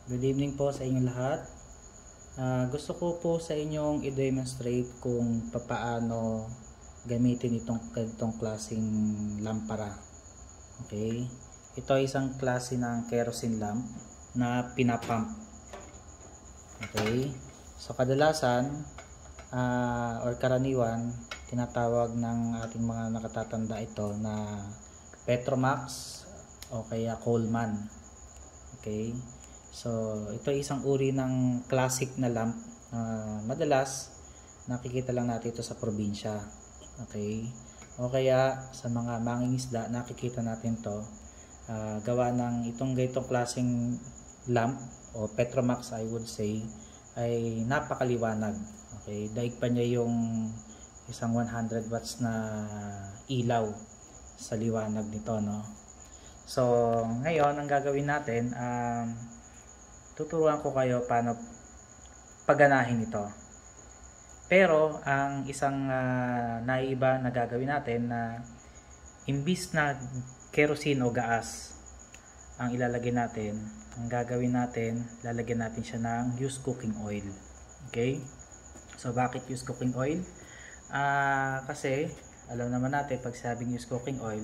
Good evening po sa inyong lahat. Gusto ko po sa inyong i-demonstrate kung papaano gamitin itong ganitong klaseng lampara. Okay? Ito ay isang klase ng kerosene lamp na pinapump. Okay? So kadalasan or karaniwan, tinatawag ng ating mga nakatatanda ito na Petromax o kaya Coleman. Okay? So, ito ay isang uri ng classic na lamp. Madalas, nakikita lang natin ito sa probinsya. Okay? O kaya, sa mga mangingisda, nakikita natin to gawa ng itong ganitong klaseng lamp, o Petromax I would say, ay napakaliwanag. Okay? Daig pa niya yung isang 100 watts na ilaw sa liwanag nito, no? So, ngayon, ang gagawin natin, tuturuan ko kayo paano paganahin ito. Pero ang isang naiba na gagawin natin na imbis na kerosene o gas ang ilalagay natin, ang gagawin natin, lalagyan natin siya ng used cooking oil. Okay? So bakit used cooking oil? Kasi alam naman natin pag sabing used cooking oil,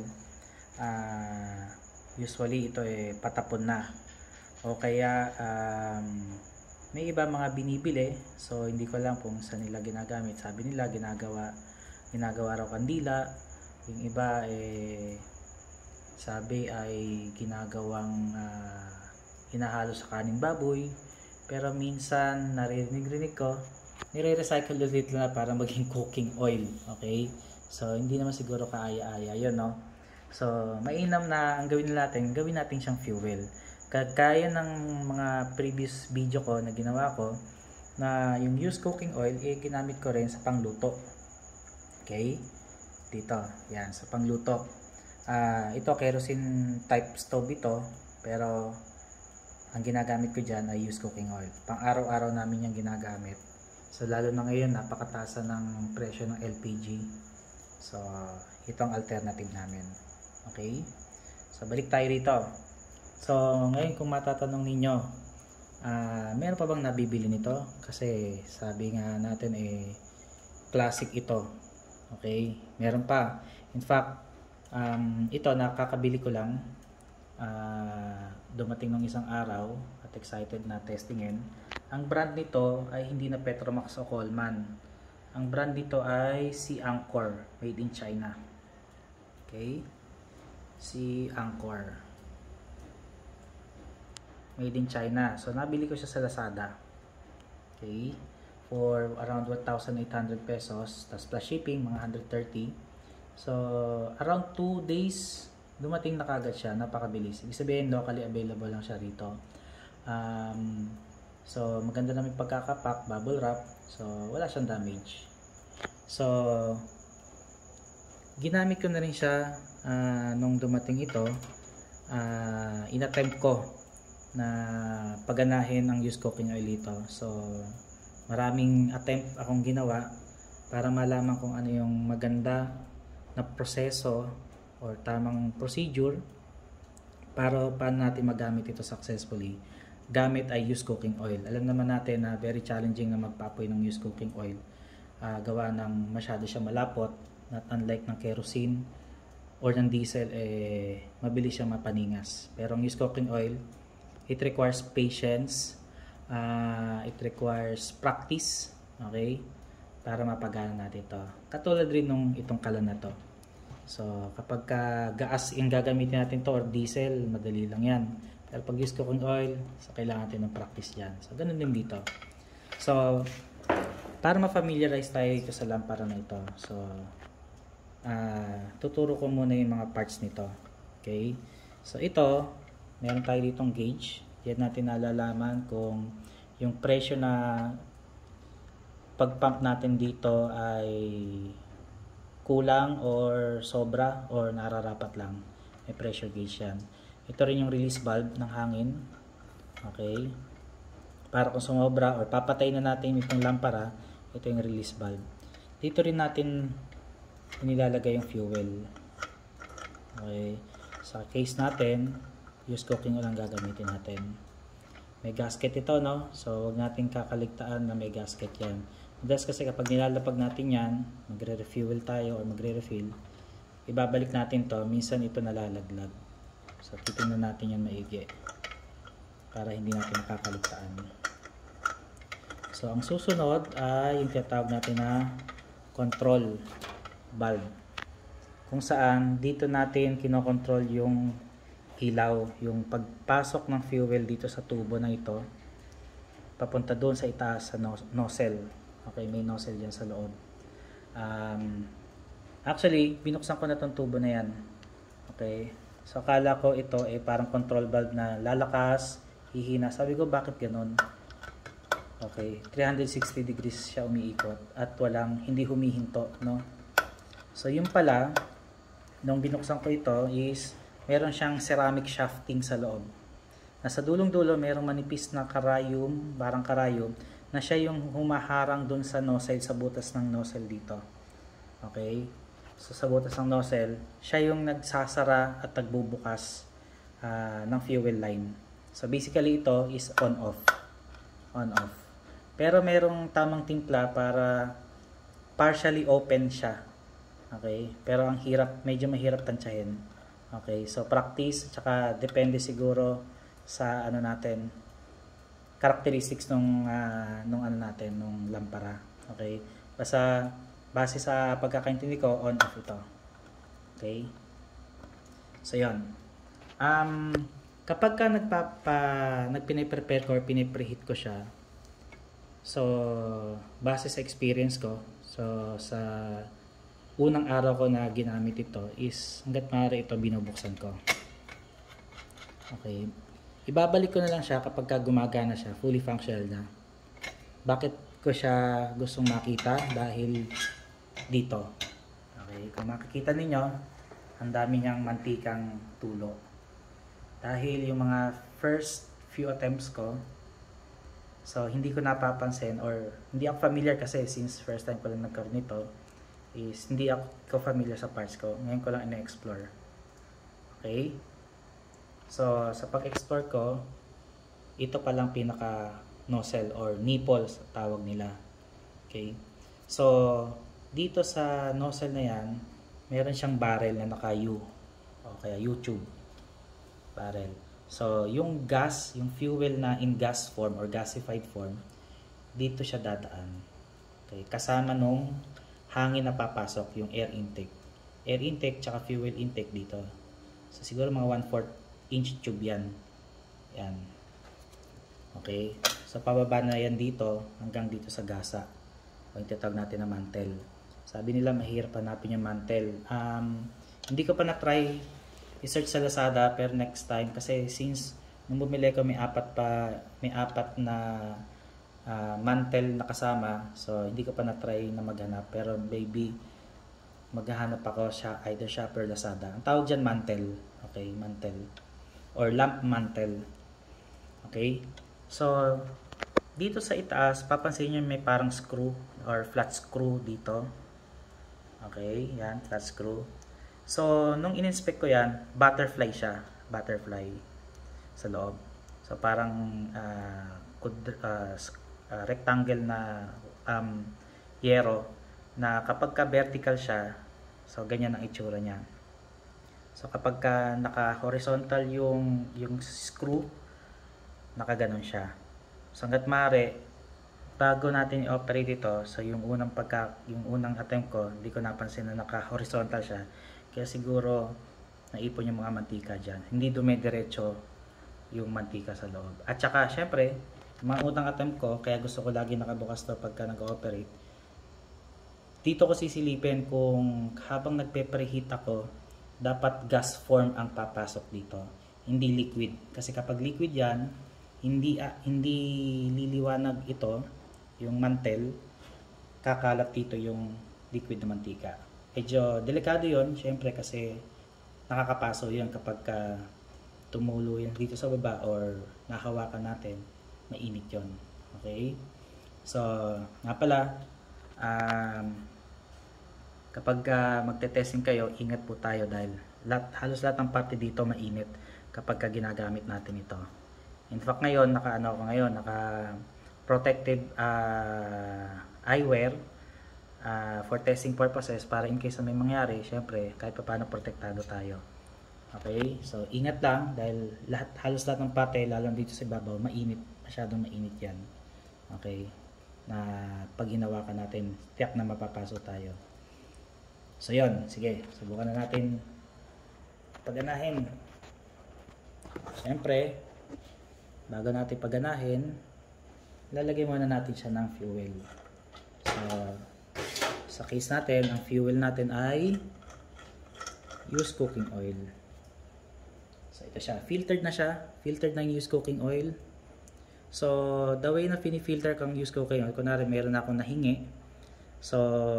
usually ito patapon na. O kaya may iba mga binibili, so hindi ko lang kung saan nila ginagamit. Sabi nila ginagawa raw kandila, yung iba sabi ay ginagawang hinahalo sa kaning baboy, pero minsan narinig ko nire-recycle ulit na para maging cooking oil. Okay, so hindi naman siguro kaaya-aya yun, no? So mainam na ang gawin natin siyang fuel. Kagaya ng mga previous video ko na ginawa ko, na yung used cooking oil ginamit ko rin sa pangluto. Okay? Dito, yan, sa pangluto. Ito kerosene type stove ito, pero ang ginagamit ko dyan ay used cooking oil. Pang araw-araw namin yung ginagamit. So lalo na ngayon, napakataas ng presyo ng LPG. So itong alternative namin. Okay? So balik tayo rito. So, ngayon kung matatanong ninyo, meron pa bang nabibili nito? Kasi sabi nga natin classic ito. Okay? Meron pa. In fact, ito nakakabili ko lang. Dumating ng isang araw at excited na testingin. Ang brand nito ay hindi na Petromax o Coleman. Ang brand nito ay si Anchor, made in China. Okay? Si Anchor, made in China. So nabili ko siya sa Lazada. Okay? For around 1,800 pesos. Tapos plus shipping, mga 130. So around 2 days, dumating na kagad siya. Napakabilis. Ibig sabihin, locally available lang siya rito. So maganda naman pagkakapak, bubble wrap. So wala siyang damage. So ginamit ko na rin siya nung dumating ito. In-attempt ko na paganahin ang used cooking oil dito. So maraming attempt akong ginawa para malaman kung ano yung maganda na proseso or tamang procedure para paano natin magamit ito successfully gamit ay used cooking oil. Alam naman natin na very challenging na magpapoy ng used cooking oil, gawa ng masyado siya malapot, not unlike ng kerosene or ng diesel, mabilis siya mapaningas. Pero ang used cooking oil, it requires patience, it requires practice, okay, para mapagana natin ito. Katulad rin nung itong kalan na to. So kapag gas yung gagamitin natin to or diesel, madali lang yan. Pero pag used cooking oil, so kailangan natin ng practice dyan. So ganun din dito. So para ma-familiarize tayo ito sa lampara na ito, so tuturo ko muna yung mga parts nito. Okay, so ito, meron tayo ditong gauge. Yan natin nalalaman kung yung pressure na pag-pump natin dito ay kulang or sobra or nararapat lang. May pressure gauge yan. Ito rin yung release valve ng hangin. Okay, para kung sumobra or papatay na natin itong lampara, ito yung release valve. Dito rin natin inilalagay yung fuel. Okay, sa case natin, used cooking oil ang gagamitin natin. may gasket ito, no? So huwag natin kakaligtaan na may gasket yan. Madalas kasi kapag nilalapag natin yan, magre-refuel tayo or magre-refill, ibabalik natin to, minsan ito nalalaglag. So titingnan natin yan maigi para hindi natin makakaligtaan. So ang susunod ay yung tinatawag natin na control valve, kung saan dito natin kinokontrol yung ilaw, yung pagpasok ng fuel dito sa tubo na ito papunta doon sa itaas sa nozzle. Okay, may nozzle dyan sa loob. Actually, binuksan ko na tong tubo na yan. Okay, so akala ko ito ay parang control valve na lalakas, hihina. Sabi ko, bakit ganun? Okay, 360 degrees siya umiikot at hindi humihinto, no? So yung pala, nung binuksan ko ito is meron siyang ceramic shafting sa loob. Nasa dulong-dulo merong manipis na karayom, barang karayom, na siya yung humaharang dun sa nozzle, sa butas ng nozzle dito. Okay? So sa butas ng nozzle, siya yung nagsasara at nagbubukas ng fuel line. So basically ito is on-off. On-off. Pero merong tamang timpla para partially open siya. Okay? Pero ang hirap, medyo mahirap tansyahin. Okay? So practice, tsaka depende siguro sa ano natin, characteristics nung ano natin, nung lampara. Okay? Base sa pagkakaintindi ko, on off ito. Okay? So yon. Kapag ka nagpine-prepare ko or pine-preheat ko siya, so base sa experience ko, so sa unang araw ko na ginamit ito is hangga't maaari ito binubuksan ko. Okay. Ibabalik ko na lang siya kapag gumagana siya, fully functional na. Bakit ko siya gustong makita? Dahil dito. Okay, kung makikita ninyo, ang dami niyang mantikang tulo. Dahil yung mga first few attempts ko, so hindi ko napapansin or hindi ako familiar kasi since first time ko lang nagkaroon nito, is hindi ako familiar sa parts ko. Ngayon ko lang ina-explore. Okay? So, sa pag-explore ko, ito palang pinaka nozzle or nipple sa tawag nila. Okay? So, dito sa nozzle na yan, meron siyang barrel na naka-U o kaya U-tube barrel. So, yung gas, yung fuel na in gas form or gasified form, dito siya dadaan. Okay? Kasama nung hangin na papasok, yung air intake. Air intake tsaka fuel intake dito. So, siguro mga 1/4 inch tube yan. Yan. Okay. So, pababa na yan dito hanggang dito sa gasa. O yung tinatawag natin na mantle. Sabi nila mahirap hanapin yung mantle. Hindi ko pa na-try i-search sa Lazada pero next time kasi since nung bumili ko may apat na mantle na kasama. So, hindi ko pa na-try na maghanap pero maybe maghahanap ako siya either Shopee or Lazada. Ang tawag dyan mantle. Okay, mantle. Or lamp mantle. Okay? So, dito sa itaas, papansin nyo may parang screw or flat screw dito. Okay? Yan, flat screw. So, nung in-inspect ko yan, butterfly siya. Butterfly sa loob. So, parang rectangle na yero na kapag ka vertical siya, so ganyan ang itsura niya. So kapag ka naka-horizontal yung screw, nakaganon siya. So hangga't maaari, bago natin i-operate ito, so yung unang attempt ko, hindi ko napansin na naka-horizontal siya. Kaya siguro naipon yung mga mantika dyan. Hindi dumidiretso yung mantika sa loob. At saka syempre, mga unang attempt ko, kaya gusto ko lagi nakabukas to pagka nag-ooperate. Dito ko sisilipin kung habang nagpe-preheat ako, dapat gas form ang papasok dito, hindi liquid. Kasi kapag liquid yan, hindi liliwanag ito, yung mantle, kakalat dito yung liquid na mantika. Medyo delikado yon, syempre kasi nakakapaso yun kapag tumulo yan dito sa baba or nahawakan natin, mainit yon. Okay? So, nga pala, kapag magte-testing kayo, ingat po tayo dahil halos lahat ng parte dito mainit kapag ginagamit natin ito. In fact ngayon naka protective eyewear for testing purposes, para in case na may mangyari, syempre kahit paano protektado tayo. Okay, so ingat lang dahil halos lahat ng pate, lalo dito sa ibabaw, mainit, masyadong mainit yan. Okay, na pag hinawakan natin, tiyak na mapapasok tayo. So yon, sige, subukan na natin paganahin. Siyempre, bago natin paganahin, lalagay muna natin siya ng fuel. So sa case natin, ang fuel natin ay used cooking oil. So ito siya, filtered na siya, filtered na yung used cooking oil. So the way na pinifilter kang used cooking oil, kunwari meron akong nahingi, so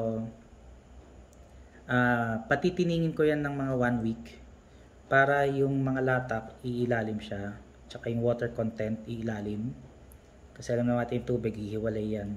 patitiningin ko yan ng mga 1 week para yung mga latak iilalim siya, tsaka yung water content iilalim, kasi alam naman natin yung tubig hihiwalay yan.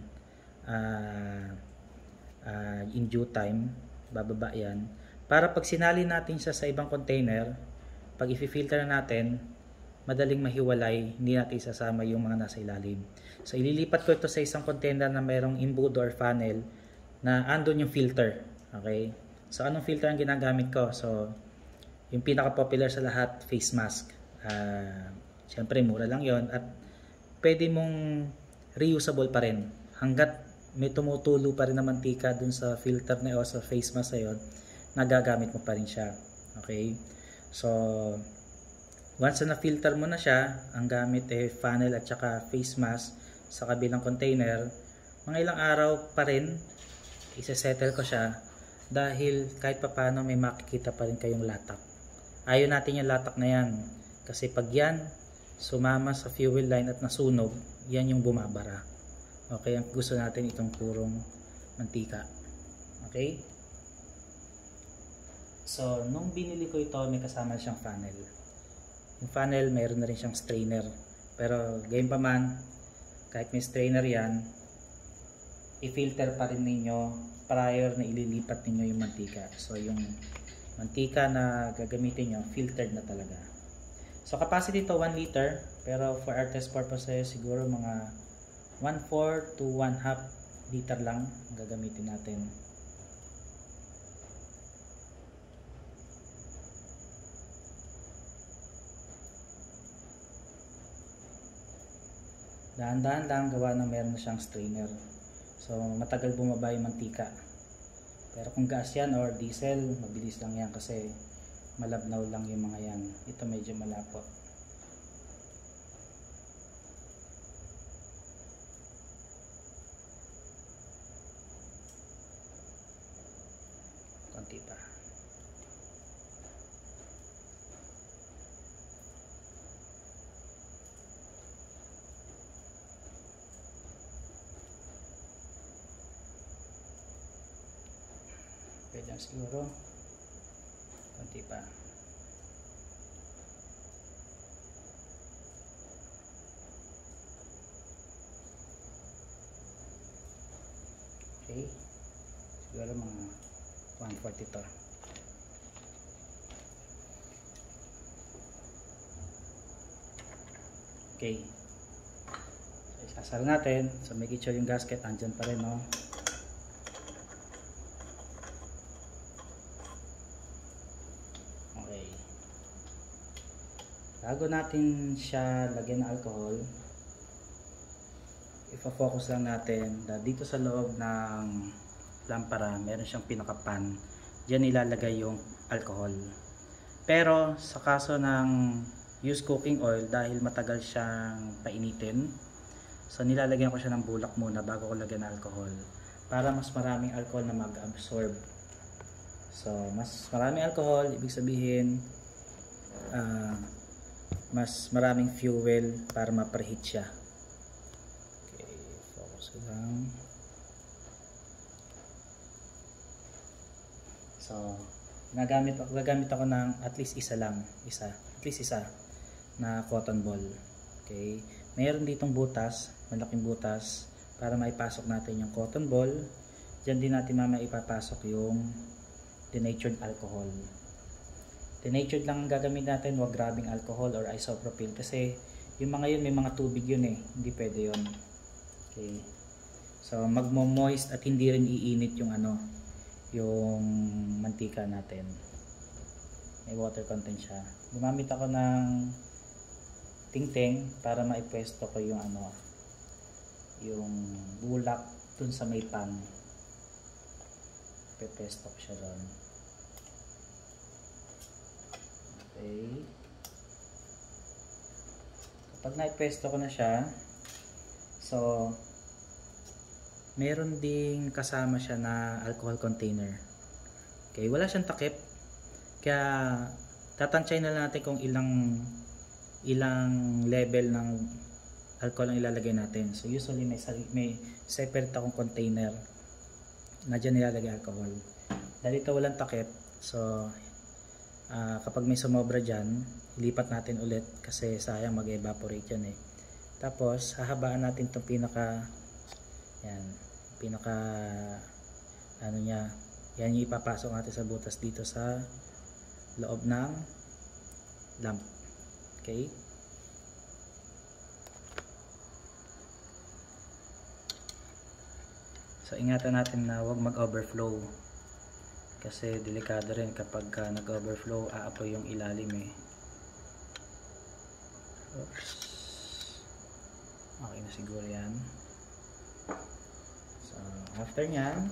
In due time bababa yan, para pag sinali natin siya sa ibang container, pag i-filter na natin, madaling mahiwalay, hindi natin isasama yung mga nasa ilalim. So ililipat ko ito sa isang container na mayroong imbudo or funnel na andun yung filter. Okay, so anong filter ang ginagamit ko? So yung pinaka popular sa lahat, face mask. Siyempre mura lang yon at pwede mong reusable pa rin hanggat may tumutulo pa rin na mantika dun sa filter na o sa face mask na yun, nagagamit mo pa rin siya. Okay, so once na filter mo na siya, ang gamit funnel at saka face mask sa kabilang container, mga ilang araw pa rin isa-settle ko siya, dahil kahit papano may makikita pa rin kayong latak. Ayaw natin yung latak na yan, kasi pag yan sumama sa fuel line at nasunog, yan yung bumabara. Okay, ang gusto natin itong purong mantika. Okay, so nung binili ko ito, may kasama siyang funnel. Yung funnel, mayroon na rin siyang strainer, pero gayon pa man, kahit may strainer yan, i-filter pa rin ninyo prior na ililipat ninyo yung mantika. So yung mantika na gagamitin nyo, filtered na talaga. So capacity to 1 liter, pero for our test purposes, siguro mga 1/4 to 1/2 liter lang gagamitin natin. Dahan-dahan lang, gawa ng meron na siyang strainer. So matagal bumaba yung mantika. Pero kung gas yan or diesel, mabilis lang yan kasi malabnaw lang yung mga yan. Ito medyo malapot. Konti pa. Pwede lang siguro. Konti pa. Okay. Siguro mga 1/4 ito. Okay. So, isasara natin. So, make sure yung gasket andyan pa rin, no? Okay. Bago natin siya lagyan ng alcohol, ipa-focus lang natin na dito sa loob ng lampara, meron siyang pinaka-pan. Diyan ilalagay yung alcohol. Pero sa kaso ng used cooking oil, dahil matagal siyang painitin, so nilalagyan ko siya ng bulak muna bago ko lagyan ng alcohol, para mas maraming alcohol na mag-absorb. So mas maraming alcohol, ibig sabihin mas maraming fuel para ma-preheat siya. Okay, focus ko lang. So gagamit ako ng at least isa na cotton ball. Okay, mayroon ditong butas, malaking butas, para maipasok natin yung cotton ball. Diyan din natin mamaya ipapasok yung denatured alcohol. Denatured lang ang gagamit natin, wag grabing alcohol or isopropyl, kasi Yung mga yun, may mga tubig yun eh. Hindi pwede yun. Okay. So, magmo-moist at hindi rin iinit yung ano, yung mantika natin. May water content siya. Gumamit ako ng tingting para maipwesto ko yung ano, yung bulak dun sa may pan. Pepwesto ko siya doon. Okay. Kapag naipwesto ko na siya, so meron ding kasama siya na alcohol container. Okay, wala siyang takip. Kaya tatansyahin na natin kung ilang level ng alcohol ang ilalagay natin. So usually may separate akong container na dyan nilalagay alcohol. Dahil ito walang takip, so kapag may sumobra dyan, ilipat natin ulit kasi sayang mag-evaporate yan eh. Tapos hahabaan natin itong pinaka ano niya, yan yung ipapasok natin sa butas dito sa loob ng lamp. Okay. So ingatan natin na huwag mag-overflow kasi delikado rin kapag nag-overflow, aapoy yung ilalim eh. Oops. Okay na siguro yan. So after nyan,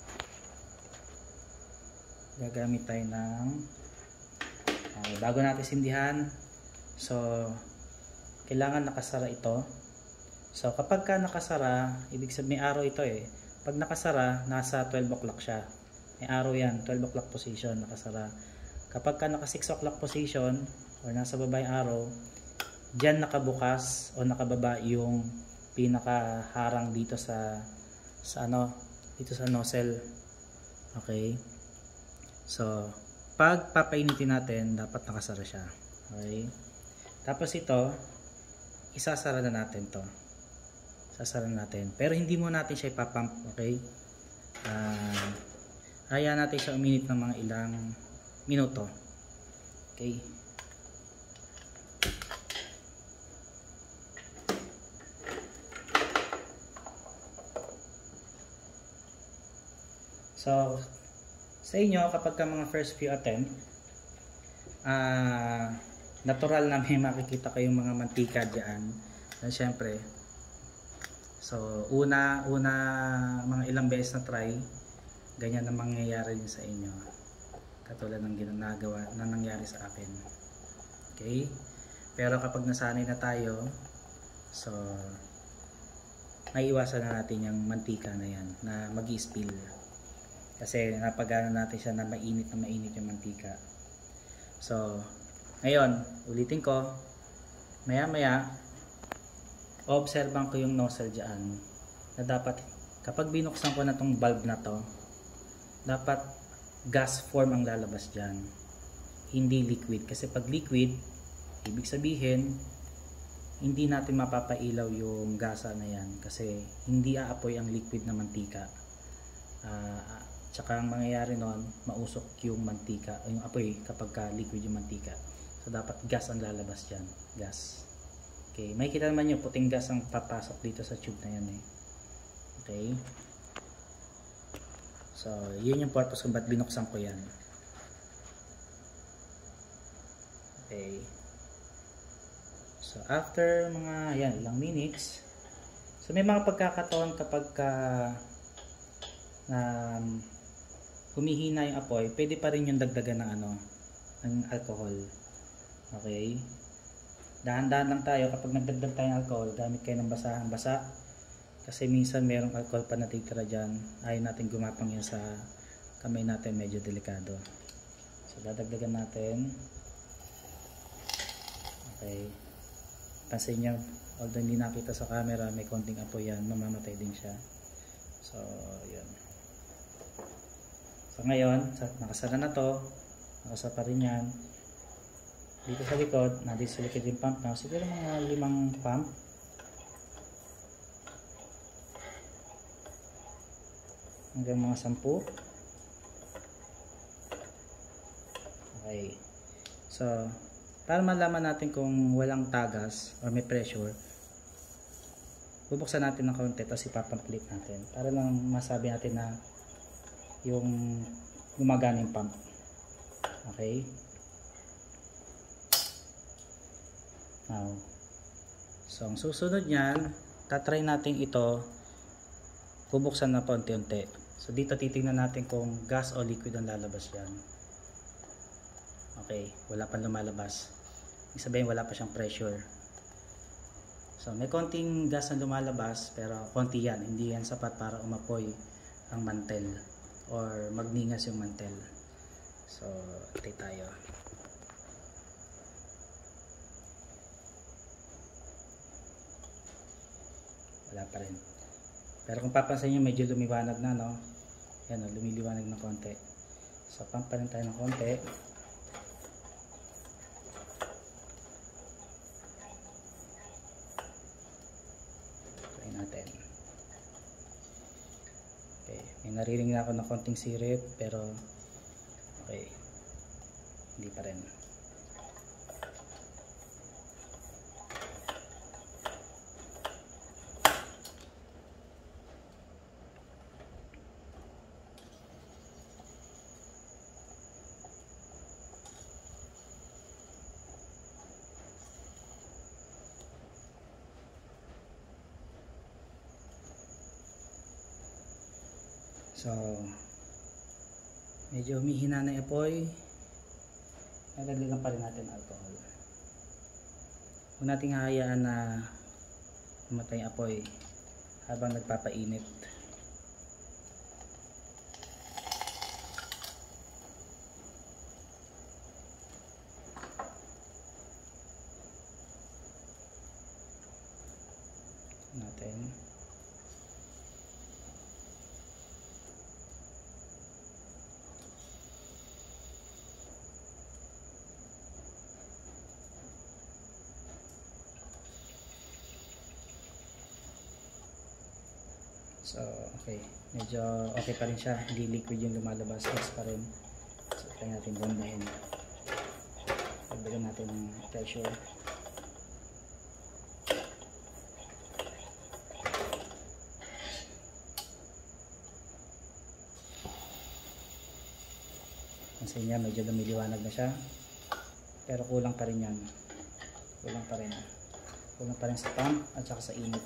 gagamit tayo ng bago natin sindihan, so kailangan nakasara ito. So kapag ka nakasara, ibig sabihin may arrow ito eh. Pag nakasara, nasa 12 o'clock siya. May arrow yan, 12 o'clock position, nakasara. Kapag ka naka 6 o'clock position or nasa baba yung arrow, dyan nakabukas o nakababa yung pinakaharang dito sa dito sa nozzle. Okay. So pag papainitin natin, dapat nakasara siya. Okay. Tapos ito, isasara na natin to. Sasara natin. Pero hindi mo natin siya ipapump. Okay. Hayaan natin siya uminit ng mga ilang minuto. Okay. So sa inyo, kapag ka mga first few attempt, natural na may makikita kayong mga mantika dyan. And syempre, so una mga ilang beses na try, ganyan na mangyayari din sa inyo. Katulad ng ginagawa na nangyari sa akin. Okay? Pero kapag nasanay na tayo, so maiiwasan na natin yung mantika na yan na mag-i-spill. Kasi napagana natin siya na mainit yung mantika. So, ngayon, ulitin ko. Maya-maya, obserban ko yung nozzle dyan. Na dapat, kapag binuksan ko na tong valve na to, dapat gas form ang lalabas dyan. Hindi liquid. Kasi pag liquid, ibig sabihin, hindi natin mapapailaw yung gasa na yan. Kasi hindi aapoy ang liquid na mantika. Tsaka ang mangyayari nun, mausok yung mantika, yung apoy kapag ka liquid yung mantika. So dapat gas ang lalabas dyan. Gas. Okay, makikita naman nyo, puting gas ang papasok dito sa tube na yan eh. Okay. So yun yung purpose kung ba't binuksan ko yan. Okay. So after mga ilang minutes, so may mga pagkakataon kapag ka humihina yung apoy, pwede pa rin yung dagdagan ng ng alcohol. Okay? Dahan-dahan lang tayo kapag nagdagdag tayo ng alcohol, gamit kayo ng basahang-basa. Kasi minsan merong alcohol pa natitira dyan. Ayaw natin gumapang yan sa kamay natin, medyo delikado. So dadagdagan natin. Okay. Pansin nyo, although hindi nakita sa camera, may konting apoy yan, mamamatay din siya. So, yun. So ngayon, nakasara na to, nakasara pa rin yan. Dito sa likod, nandito sa likod yung pump na, siguro mga 5 pump. Hanggang mga 10. Okay. So, Para malaman natin kung walang tagas or may pressure, bubuksan natin ng konti tapos ipapamplate natin para lang masabi natin na yung gumagana yung pump. Okay? Now, so ang susunod niyan, tatry natin ito, bubuksan na pa unti-unti. So dito titingnan natin kung gas o liquid ang lalabas yan. Okay, wala pang lumalabas. Ibig sabihin wala pa siyang pressure. So may konting gas na lumalabas pero konti yan, hindi yan sapat para umapoy ang mantel or magningas yung mantel. So try tayo. Wala pa rin. Pero kung papansin nyo medyo lumiwanag na, no? Yan o, lumiliwanag ng konti. So pump pa rin tayo ng konti. Natin. Okay, may naririnig na ako ng konting sirip pero okay, hindi pa rin. So, medyo humihina na yung apoy. Nalaglagan pa rin natin alcohol. Huwag nating hahayaan na mamatay yung apoy habang nagpapainit. Natin. So, okay. Medyo okay pa rin siya. Hindi liquid yung lumalabas. Gas pa rin. So, try natin bombahin. Pagdagan natin ng pressure. Kasi niya, medyo lumiliwanag na siya. Pero kulang pa rin yan. Kulang pa rin. Kulang pa rin sa pump at saka sa init.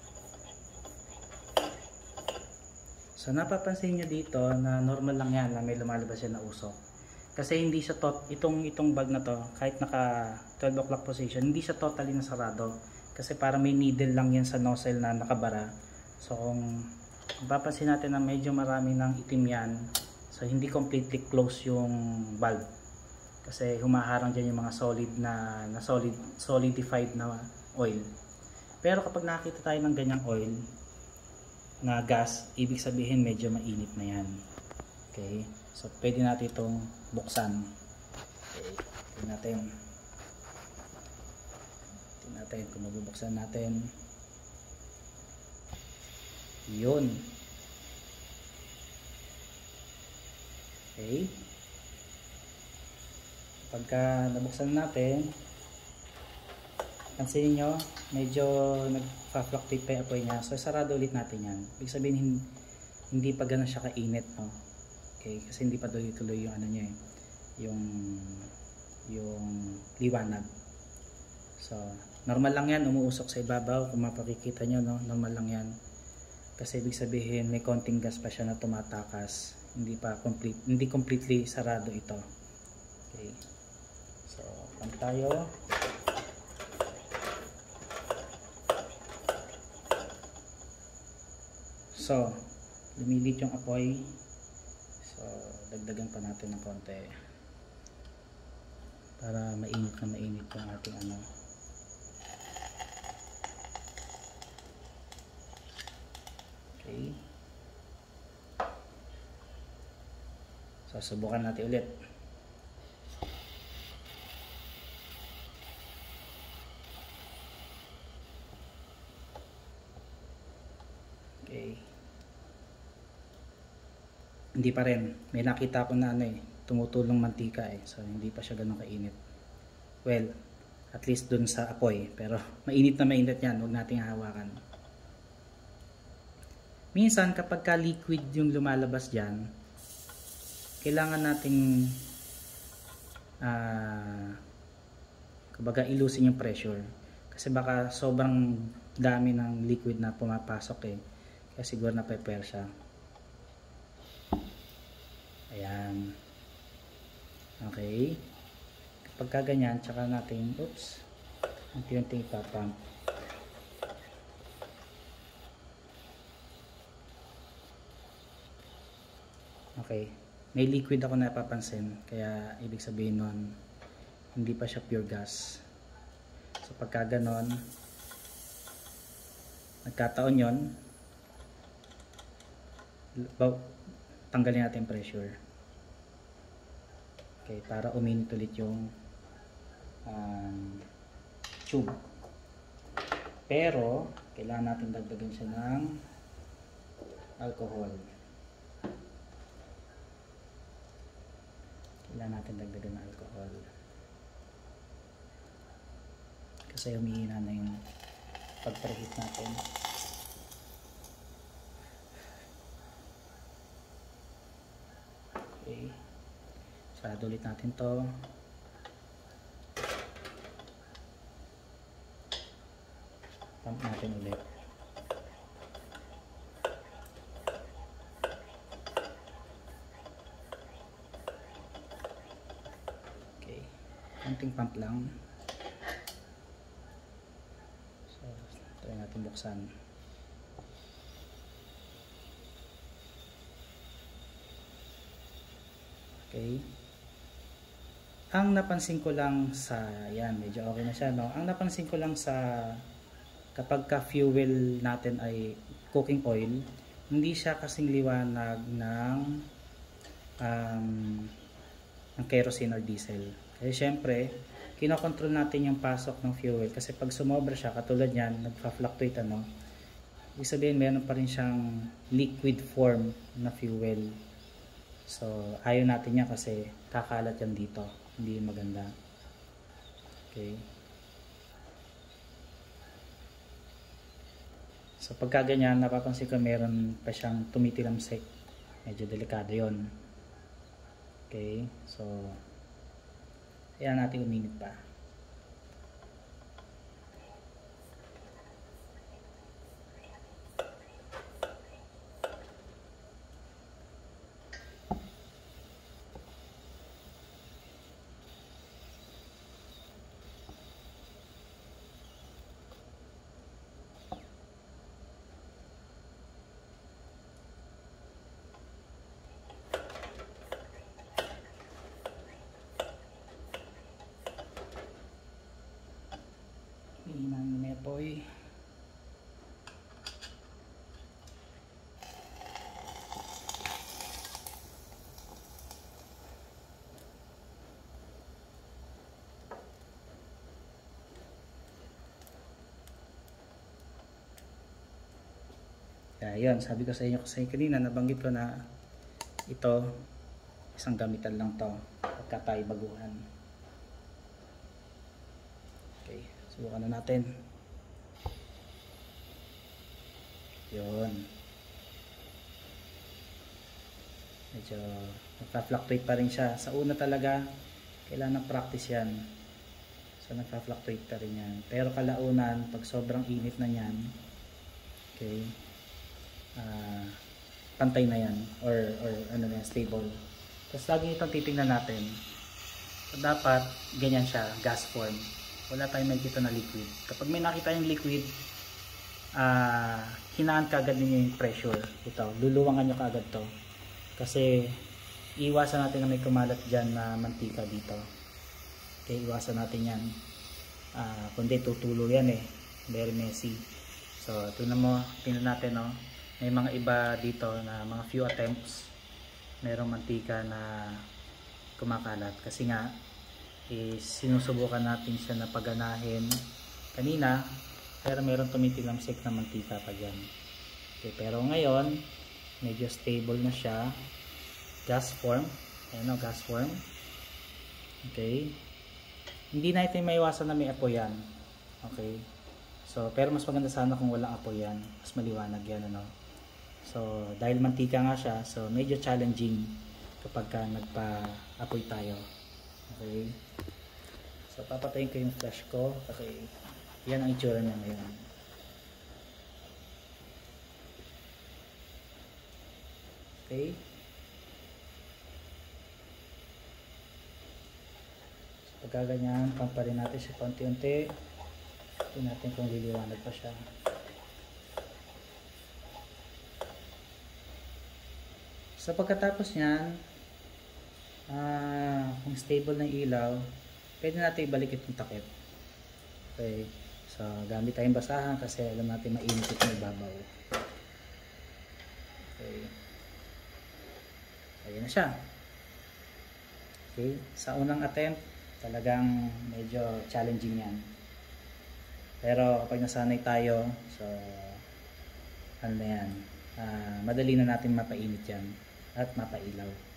So napapansin nyo dito na normal lang yan na may lumalabas yan na usok. Kasi hindi siya itong bag na to, kahit naka 12 o'clock position, hindi siya totally nasarado. Kasi para may needle lang yan sa nozzle na nakabara. So kung papansin natin na medyo marami ng itim yan, so hindi completely close yung valve. Kasi humaharang dyan yung mga solidified na oil. Pero kapag nakita tayo ng ganyang oil na gas, ibig sabihin medyo mainit na yan. Okay, so pwede natin itong buksan. Okay, tingnan natin kung mabubuksan natin. Yun. Okay, pagka nabuksan natin, pansinin nyo, medyo nagpa-fluctuate pa yung apoy niya. So, sarado ulit natin yan. Ibig sabihin, hindi pa gano'n siya kainit, no? Okay, kasi hindi pa tuloy-tuloy yung ano niya, yung liwanag. So, normal lang yan, umuusok sa ibabaw. Kung mapakikita nyo, no? Normal lang yan. Kasi ibig sabihin, may konting gas pa siya na tumatakas. Hindi completely sarado ito. Okay. So, pan tayo. So, lumilit yung apoy. So, dagdagan pa natin ng konti para mainit na mainit yung ating ano. Okay. So, subukan natin ulit. Okay. Hindi pa rin. May nakita ko na ano tumutulong mantika So hindi pa siya ganoon kainit. Well, at least dun sa apoy. Pero mainit na mainit yan. Huwag nating hawakan. Minsan kapag ka liquid yung lumalabas dyan, kailangan nating kumbaga ilusin yung pressure. Kasi baka sobrang dami ng liquid na pumapasok eh. Kaya siguro na-prepare siya. Ayan. Okay. Kapag ka ganyan, tsaka natin, oops, unti-unti ipapump. Okay. May liquid ako napapansin. Kaya ibig sabihin nun, hindi pa siya pure gas. So pagka ganon, nagkataon yon, tanggalin natin yung pressure. Okay, para uminit ulit yung tube. Pero kailangan natin dagdagan siya ng alcohol. Kailangan natin dagdagan ng alcohol. Kasi humihina na yung pag-preheat natin. Okay. Sarado ulit natin to. Pump natin ulit. Okay. Konting pump lang. So, try natin buksan. Okay. Ang napansin ko lang sa, yan, medyo okay na siya, no? Ang napansin ko lang sa kapag ka fuel natin ay cooking oil, hindi siya kasing liwanag ng kerosene or diesel. Kasi syempre, kinokontrol natin yung pasok ng fuel. Kasi pag sumobra siya, katulad yan, nagpa-fluctuate, ano? Ibig sabihin, meron pa rin siyang liquid form na fuel. So, ayaw natin yan kasi kakalat yan dito. Hindi maganda. Okay. So, pagka ganyan, napapansin ko meron pa siyang tumitilamsik. Medyo delikado yon. Okay. So, ayan natin uminit pa. Hinang nepoy. Yun, sabi ko sa inyo kasi kanina nabanggit ko na ito isang gamitan lang to pagka tayo baguhan. Okay, subukan na natin. Yun, medyo nagpa-fluctuate pa rin siya. Sa una talaga kailangan ng practice yan. So nagpa-fluctuate pa rin yan. Pero kalaunan pag sobrang init na yan, okay, pantay na yan or ano na yan, stable. Tapos lagi itong titingnan natin. So, dapat ganyan siya, gas form. Wala tayong makikita na liquid. Kapag may nakita yung liquid, hinaan kagad ninyo yung pressure. Ito, luluwangan nyo kagad to. Kasi iwasan natin na may kumalat dyan na mantika dito. Okay, iwasan natin yan. Kundi tutulo yan eh. Very messy. So, tingnan natin, no? May mga iba dito na mga few attempts merong mantika na kumakalat kasi nga sinusubukan natin siya na paganahin kanina pero meron tumitilamsik na mantika pa dyan. Okay, pero ngayon medyo stable na siya, gas form. Ayan o, gas form. Okay, Hindi natin maiwasan na may apoy yan. Okay? So, pero mas maganda sana kung walang apoy yan. Mas maliwanag yan, ano? So, dahil mantika nga siya, so medyo challenging kapag ka nagpa-apoy tayo. Okay? So, papatayin ko yung flash ko. Okay. Yan ang itsura niya ngayon. Okay. So, pagka ganyan, pamparin natin siya paunti-unti. Tingnan natin kung liliwanag pa siya. So, pagkatapos niyan, kung stable na ilaw, pwede natin ibalik itong takip. Okay. So, gamit tayong basahan kasi alam natin mainit itong ibabaw. Okay. Ayan na siya. Okay. Sa unang attempt, talagang medyo challenging yan. Pero kapag nasanay tayo, so, ano na yan, madali na natin mapainit yan at mapailaw.